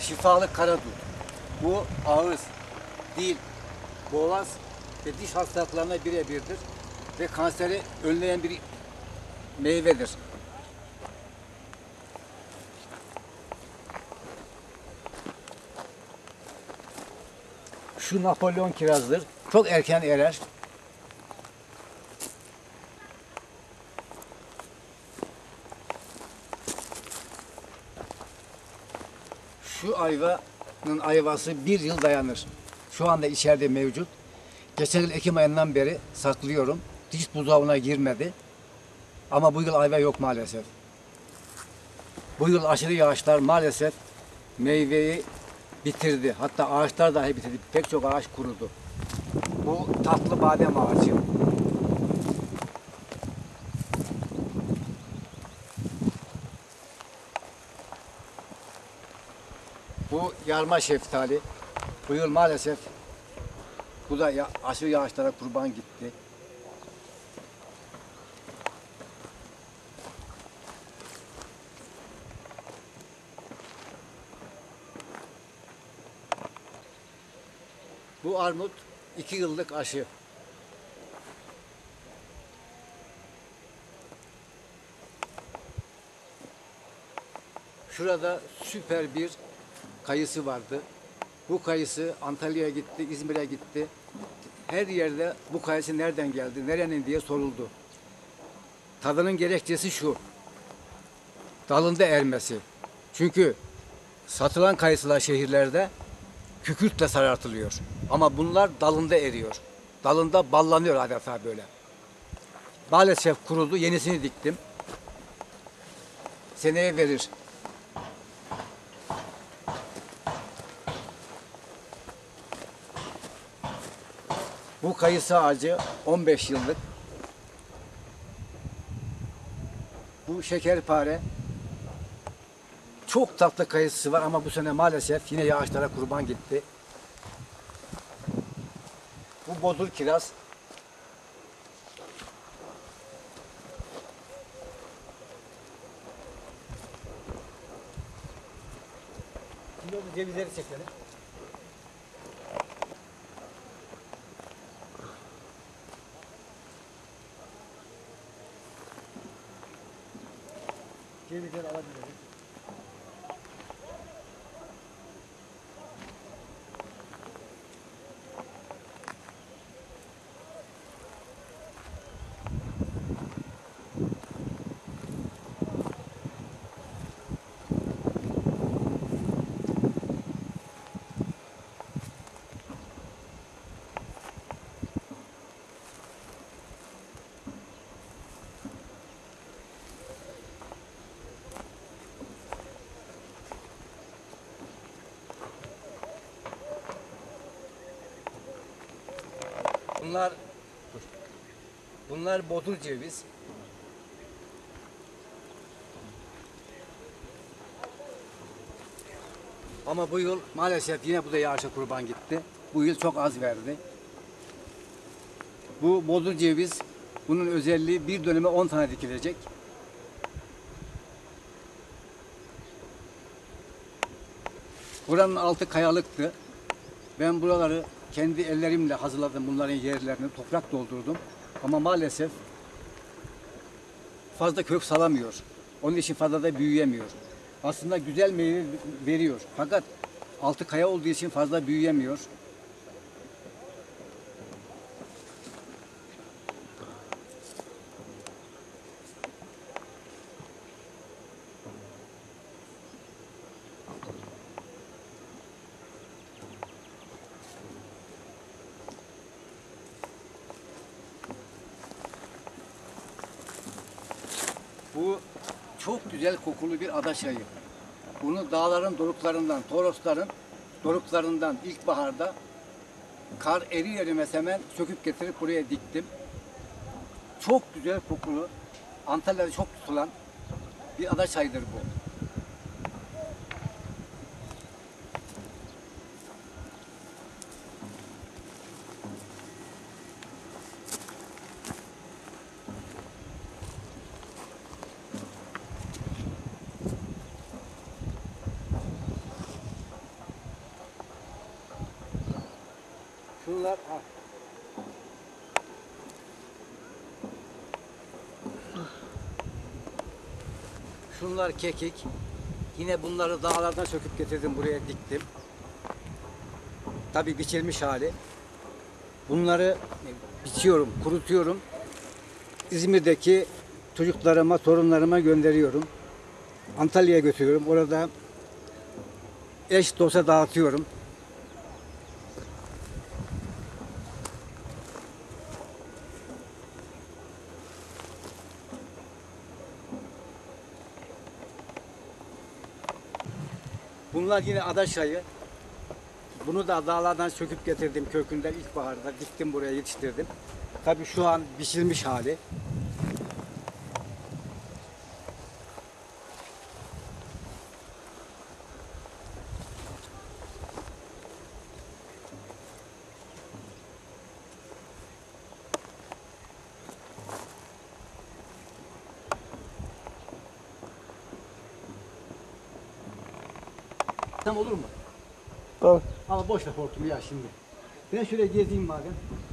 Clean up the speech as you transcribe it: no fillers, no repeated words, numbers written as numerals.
şifalı karadut. Bu ağız, dil, boğaz ve diş hastalıklarına birebirdir ve kanseri önleyen bir meyvedir. Şu Napolyon kirazdır. Çok erken erer. Şu ayvanın ayvası 1 yıl dayanır. Şu anda içeride mevcut. Geçen yıl Ekim ayından beri saklıyorum. Hiç buzdolabına girmedi. Ama bu yıl ayva yok maalesef. Bu yıl aşırı yağışlar maalesef meyveyi bitirdi. Hatta ağaçlar dahi bitirdi. Pek çok ağaç kurudu. Bu tatlı badem ağacı. Bu yarma şeftali. Bu yıl maalesef bu da aşırı yağışlara kurban gitti. Bu armut 2 yıllık aşı. Şurada süper bir kayısı vardı. Bu kayısı Antalya'ya gitti, İzmir'e gitti. Her yerde bu kayısı nereden geldi, nerenin diye soruldu. Tadının gerekçesi şu: dalında ermesi. Çünkü satılan kayısılar şehirlerde kükürtle sarartılıyor. Ama bunlar dalında eriyor. Dalında ballanıyor adeta böyle. Maalesef kurudu, yenisini diktim. Seneye verir. Bu kayısı ağacı 15 yıllık. Bu şekerpare. Çok tatlı kayısısı var ama bu sene maalesef yine yağışlara kurban gitti. Bu bodur kiraz. Şimdi o cevizleri çekelim. Cevizleri alabiliriz. Bunlar bodur ceviz. Ama bu yıl maalesef yine bu da yağışa kurban gitti. Bu yıl çok az verdi. Bu bodur ceviz, bunun özelliği bir döneme 10 tane dikilecek. Buranın altı kayalıktı. Ben buraları kendi ellerimle hazırladım, bunların yerlerini toprak doldurdum. Ama maalesef fazla kök salamıyor. Onun için fazla da büyüyemiyor. Aslında güzel meyve veriyor. Fakat altı kaya olduğu için fazla büyüyemiyor. Bu çok güzel kokulu bir adaçayı. Bunu dağların doruklarından, Torosların doruklarından ilkbaharda kar erimez hemen söküp getirip buraya diktim. Çok güzel kokulu, Antalya'da çok tutulan bir adaçayıdır bu. Şunlar Şunlar kekik. Yine bunları dağlardan söküp getirdim, buraya diktim. Tabii biçilmiş hali. Bunları biçiyorum, kurutuyorum. İzmir'deki çocuklarıma, torunlarıma gönderiyorum. Antalya'ya götürüyorum. Orada eş dosta dağıtıyorum. Bunlar yine adaçayı. Bunu da dağlardan söküp getirdim kökünden ilkbaharda. Diktim buraya, yetiştirdim. Tabii şu an biçilmiş hali. Tam olur mu? Tamam. Ama boş ver hortumu ya şimdi. Ben şöyle gezeyim madem.